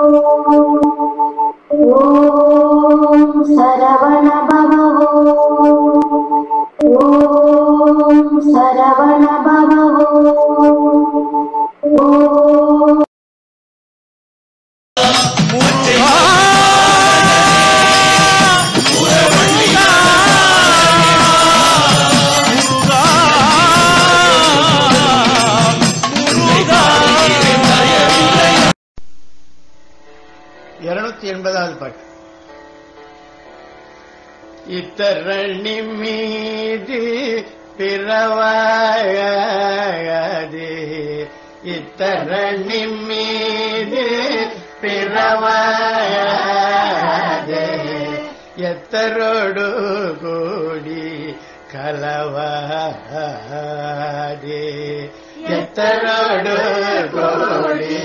ஓம் சரவண பவ ஓம் சரவண பவ ஓம் பாட்டு. இத்தரணி மீது பிறவாதே, இத்தரணி மீது பிறவாதே, எத்தரோடு கூடி கலவாதே, எத்தரோடு கூடி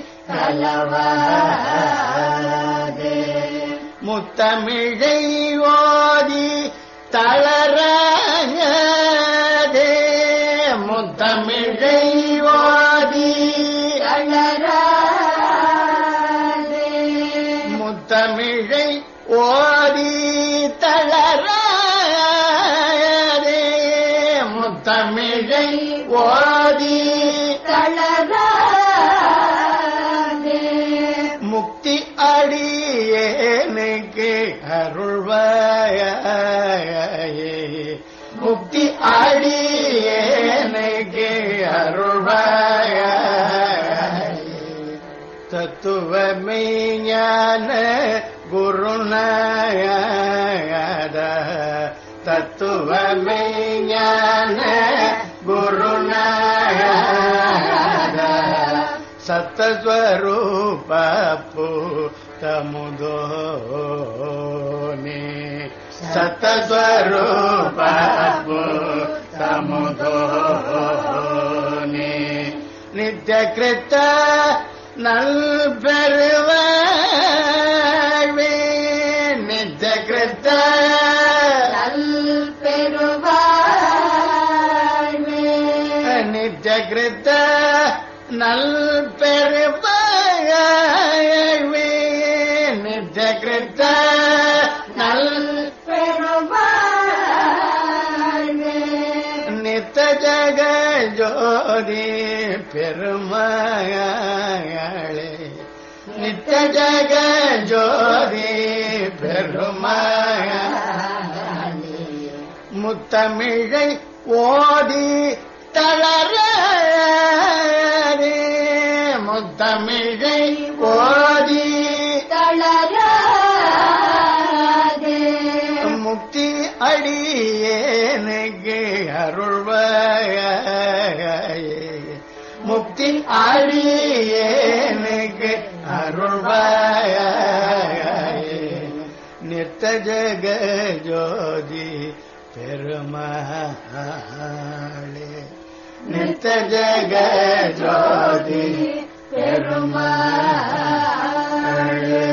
கலவாதே, முத்தமிழை ஓதி தளராதே, முத்தமிழை ஓதி தளராதே, முத்தமிழை ஓதி தளராதே, முத்தமிழை ஓதி தளராதே, முக்தி அடியேனுக்கு அருள்வாயே, முக்தி அடியேனுக்கு அருள்வாயே, தத்துவமே ஞான குருநாயக, தத்துவமே ஞான குருநாயக, சத்தஸ்வரூப பூதமுதோனே, சத்தஸ்வரூப பூதமுதோனே, நித்யகிருத்த நல்பெருவாழ்வே, நித்யகிருத்த நல்பெருவாழ்வே, நித்யகிருத்த நல்பெருவாழ்வே, நித்யகிருத்த நல்பெருவாழ்வே, நித்த ஜக ஜோதி பெருமாளே, நித்த ஜக ஜோதி பெருமாளே, முத்தமிழை ஓதி தளராதே, முத்தமிழை ஓதி தளராதே, முக்தி அடியேனுக்கு அருள்வாயே, முக்தி அடியேனுக்கு அருள்வாயே, நித்த ஜக ஜோதி பெருமாளே, நித்த ஜக ஜோதி பெருமாளே.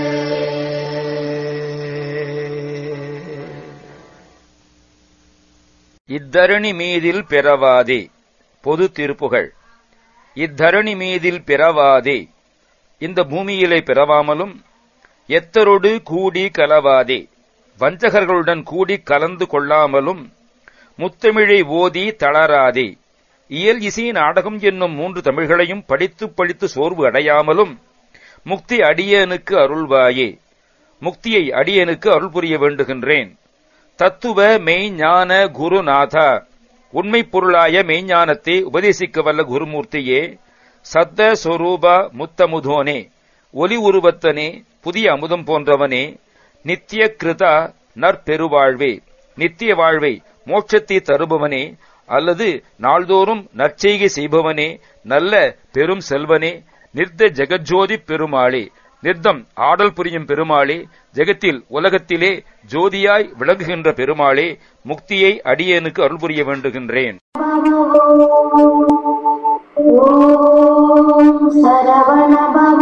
இத்தரணி மீதில் பிறவாதே. பொது திருப்புகள். இத்தரணி மீதில் பிறவாதே, இந்த பூமியிலே பிறவாமலும், எத்தரோடு கூடி கலவாதே, வஞ்சகர்களுடன் கூடி கலந்து கொள்ளாமலும், முத்தமிழை ஓதி தளராதே, இயல் இசை நாடகம் என்னும் 3 தமிழ்களையும் படித்து படித்து சோர்வு அடையாமலும், முக்தி அடியனுக்கு அருள்வாயே, முக்தியை அடியனுக்கு அருள் புரிய வேண்டுகின்றேன். தத்துவ மெய்ஞான குருநாதா, உண்மை பொருளாய மெய்ஞானத்தை உபதேசிக்க வல்ல குருமூர்த்தியே, சத்த சொரூபா முத்தமுதோனே, ஒலி உருவத்தனே, புதிய அமுதம் போன்றவனே, நித்திய கிருதா நற்பெருவாழ்வே, நித்திய வாழ்வை மோட்சத்தை தருபவனே, அல்லது நாள்தோறும் நற்செய்கை செய்பவனே, நல்ல பெரும் செல்வனே, நிர்த ஜெகஜோதி பெருமாளே, நிர்தம் ஆடல் புரியும் பெருமாளே, ஜெகத்தில் உலகத்திலே ஜோதியாய் விளங்குகின்ற பெருமாளே, முக்தியை அடியேனுக்கு அருள் புரிய வேண்டுகின்றேன். ஓம் சரவண பவ